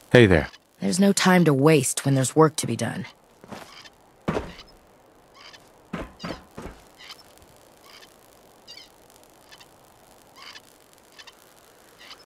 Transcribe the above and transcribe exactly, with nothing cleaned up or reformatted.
Hey there. There's no time to waste when there's work to be done.